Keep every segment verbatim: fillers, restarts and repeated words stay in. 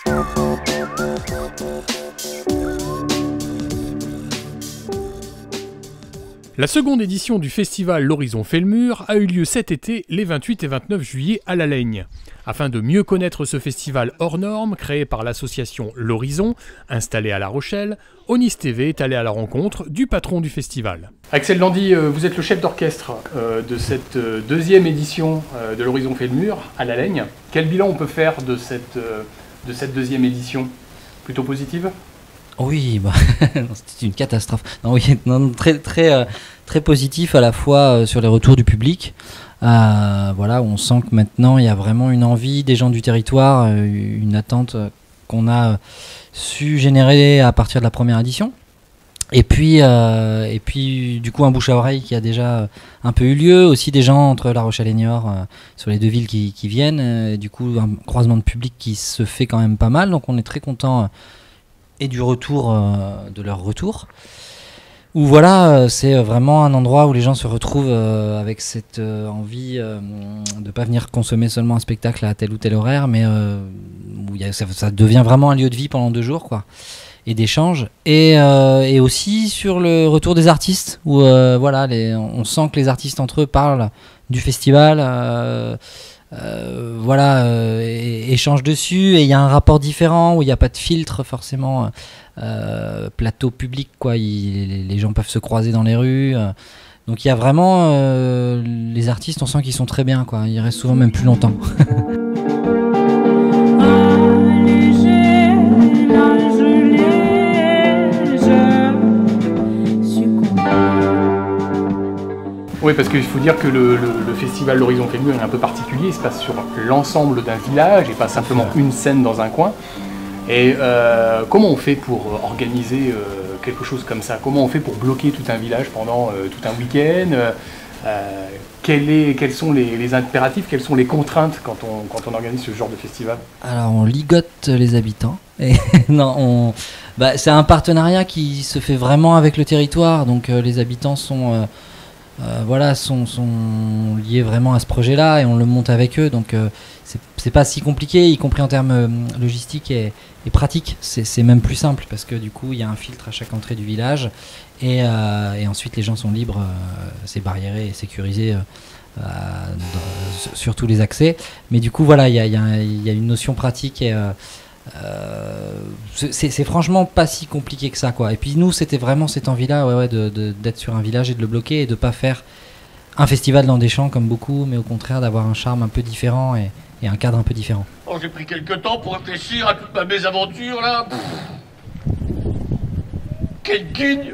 La seconde édition du festival L'Horizon fait le mur a eu lieu cet été, les vingt-huit et vingt-neuf juillet à La Laigne. Afin de mieux connaître ce festival hors norme, créé par l'association L'Horizon, installée à La Rochelle, Onis T V est allé à la rencontre du patron du festival. Axel Landy, vous êtes le chef d'orchestre de cette deuxième édition de L'Horizon fait le mur à La Laigne. Quel bilan on peut faire de cette, de cette deuxième édition? Plutôt positive? Oui, bah, c'était une catastrophe. Non, oui, non, très, très, euh, très positif à la fois euh, sur les retours du public. Euh, voilà, on sent que maintenant il y a vraiment une envie des gens du territoire, euh, une attente euh, qu'on a su générer à partir de la première édition. Et puis, euh, et puis du coup un bouche à oreille qui a déjà un peu eu lieu, aussi des gens entre La Rochelle et Niort euh, sur les deux villes qui, qui viennent. Euh, et du coup un croisement de public qui se fait quand même pas mal, donc on est très content. Euh, et du retour euh, de leur retour, où voilà, euh, c'est vraiment un endroit où les gens se retrouvent euh, avec cette euh, envie euh, de ne pas venir consommer seulement un spectacle à tel ou tel horaire, mais euh, où y a, ça, ça devient vraiment un lieu de vie pendant deux jours, quoi, et d'échange, et, euh, et aussi sur le retour des artistes, où euh, voilà, les, on sent que les artistes entre eux parlent du festival, euh, Euh, voilà, euh, et, échange dessus, et il y a un rapport différent où il n'y a pas de filtre forcément, euh, plateau public, quoi. Il, les gens peuvent se croiser dans les rues, euh, donc il y a vraiment euh, les artistes, on sent qu'ils sont très bien, quoi. Ils restent souvent même plus longtemps. Oui, parce qu'il faut dire que le, le, le festival L'Horizon fait le mur est un peu particulier, il se passe sur l'ensemble d'un village et pas simplement une scène dans un coin. Et euh, comment on fait pour organiser euh, quelque chose comme ça? Comment on fait pour bloquer tout un village pendant euh, tout un week-end? euh, quel est, Quels sont les, les impératifs, quelles sont les contraintes quand on, quand on organise ce genre de festival? Alors on ligote les habitants. Et non, on, bah, c'est un partenariat qui se fait vraiment avec le territoire, donc euh, les habitants sont... Euh, Euh, voilà, sont, sont liés vraiment à ce projet-là et on le monte avec eux, donc euh, c'est, c'est pas si compliqué, y compris en termes euh, logistiques et, et pratiques. C'est, c'est même plus simple parce que du coup il y a un filtre à chaque entrée du village et, euh, et ensuite les gens sont libres, euh, c'est barriéré et sécurisé euh, euh, dans, sur tous les accès. Mais du coup voilà, il y a, y a, y a une notion pratique et euh, Euh, c'est, c'est franchement pas si compliqué que ça, quoi. Et puis nous c'était vraiment cette envie là, ouais, ouais, de, de, d'être sur un village et de le bloquer et de pas faire un festival dans des champs comme beaucoup, mais au contraire d'avoir un charme un peu différent et, et un cadre un peu différent. Oh, j'ai pris quelques temps pour réfléchir à toute ma mésaventure là. Pff. Quel guigne.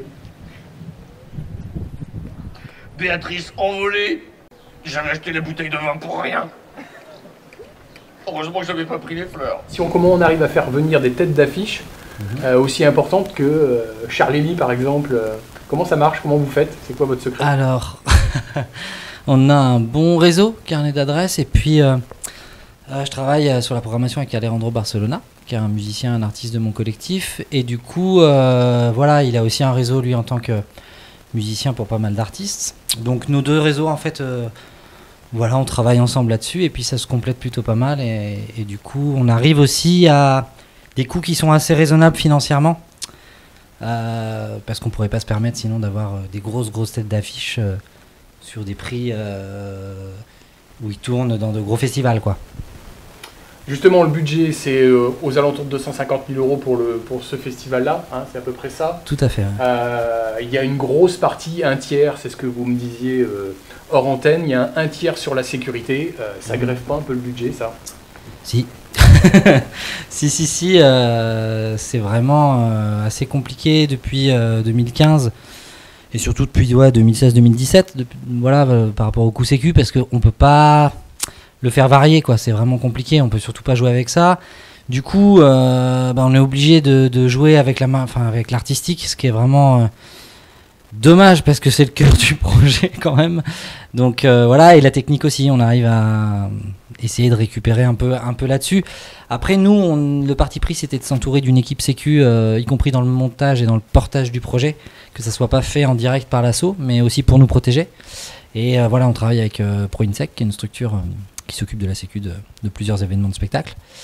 Béatrice envolée. J'avais acheté la bouteille de vin pour rien. Heureusement que j'avais pas pris les fleurs. Si on, comment on arrive à faire venir des têtes d'affiche mmh. euh, aussi importantes que euh, Charlélie par exemple, euh, comment ça marche, comment vous faites, c'est quoi votre secret? Alors, on a un bon réseau, carnet d'adresses, et puis euh, euh, je travaille sur la programmation avec Alejandro Barcelona, qui est un musicien, un artiste de mon collectif, et du coup, euh, voilà, il a aussi un réseau lui en tant que musicien pour pas mal d'artistes. Donc nos deux réseaux en fait... Euh, Voilà, on travaille ensemble là-dessus et puis ça se complète plutôt pas mal et, et du coup on arrive aussi à des coûts qui sont assez raisonnables financièrement euh, parce qu'on pourrait pas se permettre sinon d'avoir des grosses grosses têtes d'affiche euh, sur des prix euh, où ils tournent dans de gros festivals, quoi. Justement, le budget, c'est euh, aux alentours de deux cent cinquante mille euros pour, le, pour ce festival-là, hein, c'est à peu près ça. Tout à fait. Ouais. Euh, il y a une grosse partie, un tiers, c'est ce que vous me disiez euh, hors antenne, il y a un, un tiers sur la sécurité. Euh, ça grève pas un peu le budget, ça? Si. si, si, si. Euh, c'est vraiment euh, assez compliqué depuis euh, deux mille quinze. Et surtout depuis ouais, deux mille seize deux mille dix-sept, depuis, voilà, euh, par rapport au coût sécu, parce qu'on peut pas le faire varier, quoi. C'est vraiment compliqué, on peut surtout pas jouer avec ça. Du coup, euh, bah, on est obligé de, de jouer avec la main, enfin avec l'artistique, ce qui est vraiment euh, dommage parce que c'est le cœur du projet quand même. Donc euh, voilà, et la technique aussi, on arrive à essayer de récupérer un peu, un peu là-dessus. Après nous, on, le parti pris c'était de s'entourer d'une équipe sécu, euh, y compris dans le montage et dans le portage du projet, que ça soit pas fait en direct par l'assaut, mais aussi pour nous protéger. Et euh, voilà, on travaille avec euh, ProInsec, qui est une structure euh, qui s'occupe de la sécu de, de plusieurs événements de spectacle.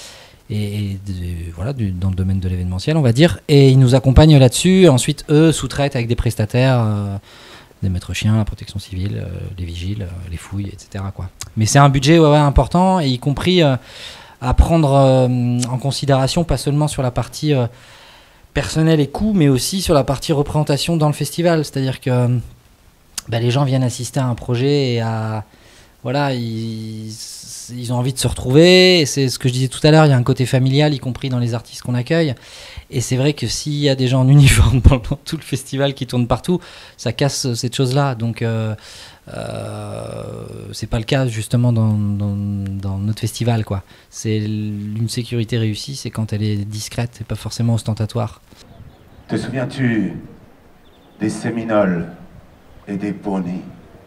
et de, voilà, du, dans le domaine de l'événementiel, on va dire. Et ils nous accompagnent là-dessus. Ensuite, eux sous-traitent avec des prestataires, euh, des maîtres chiens, la protection civile, euh, les vigiles, euh, les fouilles, et cetera, quoi. Mais c'est un budget ouais, ouais, important, et y compris euh, à prendre euh, en considération, pas seulement sur la partie euh, personnelle et coût, mais aussi sur la partie représentation dans le festival. C'est-à-dire que euh, bah, les gens viennent assister à un projet et à... Voilà, ils, ils ont envie de se retrouver, et c'est ce que je disais tout à l'heure, il y a un côté familial, y compris dans les artistes qu'on accueille, et c'est vrai que s'il y a des gens en uniforme pendant tout le festival qui tournent partout, ça casse cette chose-là, donc euh, euh, c'est pas le cas justement dans, dans, dans notre festival, quoi. C'est une sécurité réussie, c'est quand elle est discrète et pas forcément ostentatoire. Te souviens-tu des Séminoles et des Pawnees?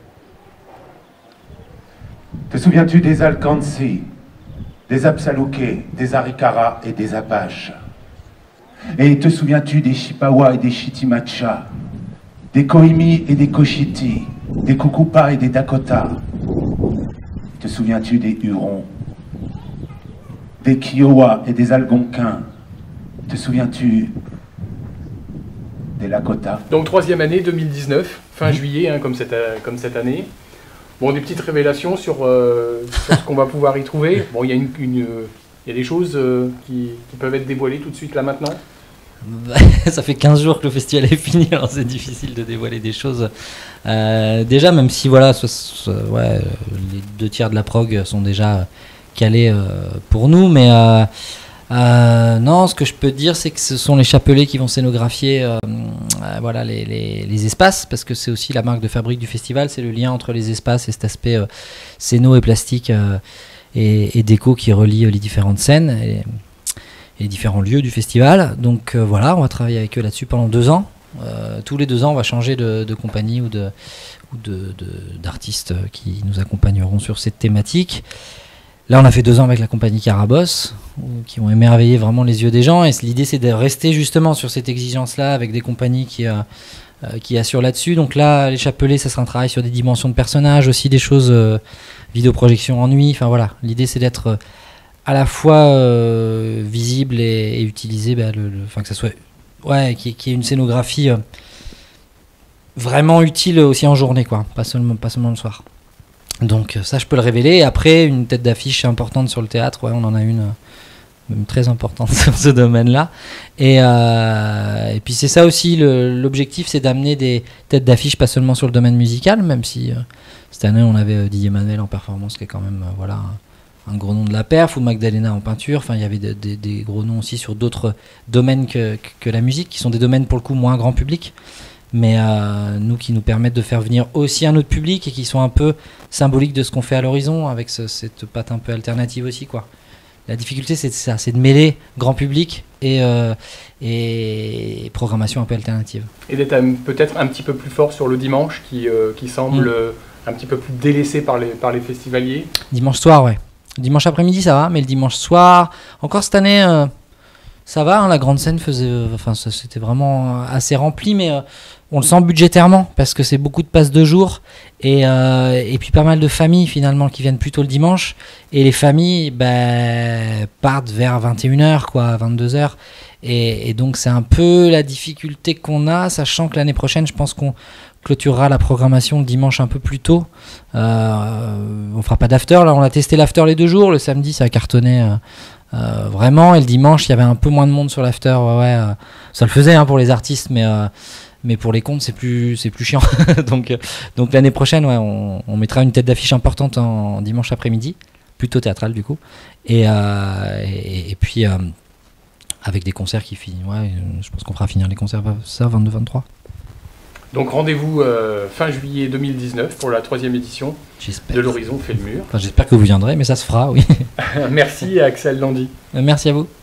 Te souviens-tu des Alcansi, des Apsalouké, des Arikara et des Apaches? Et te souviens-tu des Chippewa et des Chitimacha, des Kohimi et des Cochiti, des Kukupa et des Dakota? Te souviens-tu des Hurons, des Kiowa et des Algonquins? Te souviens-tu des Lakota? Donc troisième année, deux mille dix-neuf, fin mmh. juillet, hein, comme, cette, comme cette année. Bon, des petites révélations sur, euh, sur ce qu'on va pouvoir y trouver. Bon, il y a, une, une, euh, y a des choses euh, qui, qui peuvent être dévoilées tout de suite là maintenant. Ça fait quinze jours que le festival est fini, alors c'est difficile de dévoiler des choses. Euh, déjà, même si voilà, so, so, ouais, les deux tiers de la prog sont déjà calés euh, pour nous, mais euh, euh, non, ce que je peux dire, c'est que ce sont les chapelets qui vont scénographier euh, euh, voilà, les, les, les espaces, parce que c'est aussi la marque de fabrique du festival, c'est le lien entre les espaces et cet aspect euh, scéno et plastique euh, et, et déco qui relie euh, les différentes scènes et, et les différents lieux du festival. Donc euh, voilà, on va travailler avec eux là-dessus pendant deux ans. Euh, tous les deux ans, on va changer de, de compagnie ou de, ou de, de, d'artistes qui nous accompagneront sur cette thématique. Là, on a fait deux ans avec la compagnie Carabosse, qui ont émerveillé vraiment les yeux des gens. Et l'idée, c'est de rester justement sur cette exigence-là avec des compagnies qui, euh, qui assurent là-dessus. Donc là, les chapelets, ça sera un travail sur des dimensions de personnages, aussi des choses euh, vidéoprojection en nuit. Enfin voilà, l'idée, c'est d'être euh, à la fois euh, visible et, et utiliser, bah, le, le, que ça soit, ouais, qu'il y ait une scénographie euh, vraiment utile aussi en journée, quoi, pas seulement, pas seulement le soir. Donc ça, je peux le révéler. Et après, une tête d'affiche importante sur le théâtre, ouais, on en a une même très importante sur ce domaine-là. Et, euh, et puis c'est ça aussi, le, l'objectif, c'est d'amener des têtes d'affiche, pas seulement sur le domaine musical, même si euh, cette année, on avait euh, Didier Manuel en performance, qui est quand même euh, voilà, un, un gros nom de la perf, ou Magdalena en peinture. Enfin, il y avait de, de, des gros noms aussi sur d'autres domaines que, que, que la musique, qui sont des domaines pour le coup moins grand public, mais euh, nous qui nous permettent de faire venir aussi un autre public et qui sont un peu symboliques de ce qu'on fait à l'horizon, avec ce, cette patte un peu alternative aussi, quoi. La difficulté, c'est ça, c'est de mêler grand public et, euh, et programmation un peu alternative. Et d'être un, peut-être un petit peu plus fort sur le dimanche, qui, euh, qui semble mmh. euh, un petit peu plus délaissé par les, par les festivaliers. Dimanche soir, ouais. Dimanche après-midi, ça va, mais le dimanche soir, encore cette année... Euh, ça va, hein, la grande scène faisait, euh, enfin, ça, c'était vraiment euh, assez rempli, mais euh, on le sent budgétairement parce que c'est beaucoup de passes de jour et, euh, et puis pas mal de familles finalement qui viennent plutôt le dimanche, et les familles bah, partent vers vingt et une heures, quoi, vingt-deux heures, et, et donc c'est un peu la difficulté qu'on a, sachant que l'année prochaine, je pense qu'on clôturera la programmation le dimanche un peu plus tôt. Euh, on fera pas d'after, là on a testé l'after les deux jours, le samedi ça a cartonné. Euh, Euh, vraiment, et le dimanche il y avait un peu moins de monde sur l'after, ouais, ouais euh, ça le faisait hein, pour les artistes, mais, euh, mais pour les comptes c'est plus, c'est plus chiant. donc, euh, donc l'année prochaine ouais, on, on mettra une tête d'affiche importante en, en dimanche après-midi, plutôt théâtrale du coup, et, euh, et, et puis euh, avec des concerts qui finissent, ouais, je pense qu'on fera finir les concerts ça vingt-deux vingt-trois. Donc rendez-vous euh, fin juillet deux mille dix-neuf pour la troisième édition j'espère. De l'Horizon fait le mur. Enfin, j'espère que vous viendrez, mais ça se fera, oui. Merci à Axel Landy. Merci à vous.